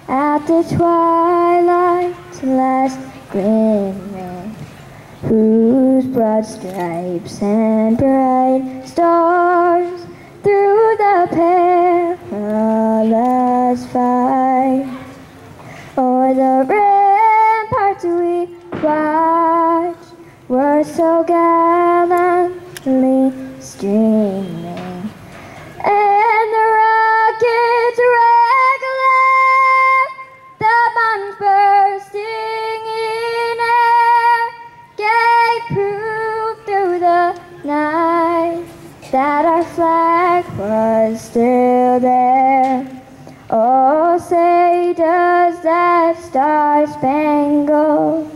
at the twilight's last glimmering, whose broad stripes and bright stars through the perilous fight o'er the ramparts we watched were so gallantly streaming, and the rockets regular, the bombs bursting in air, gave proof through the night that our flag was still there. Oh, say does that star-spangled